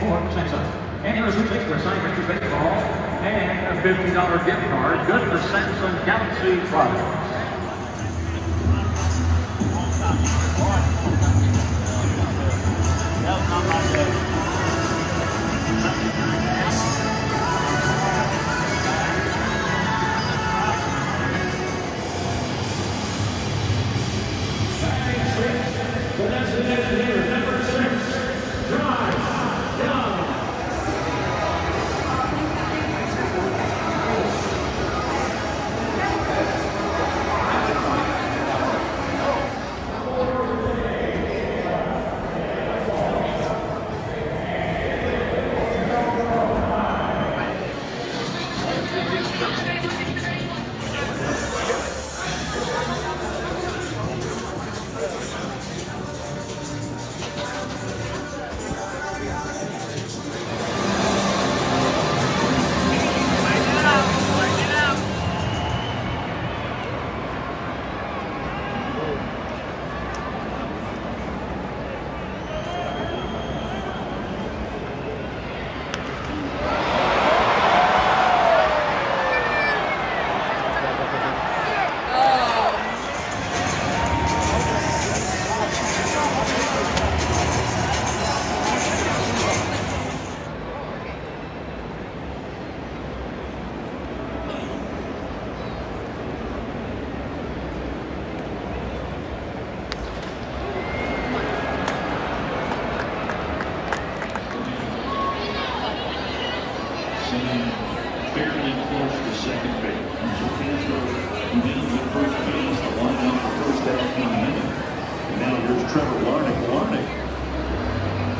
Ford sends us. Enters who takes their signed Mr. Baseball and a $50 gift card, good for Samsung Galaxy products. That was not my day. The designated hitter, number 6, Bryce Young. Fairly close to second base. So Kansas begins at first base. The line out for first out in a minute. And now here's Trevor Larnach.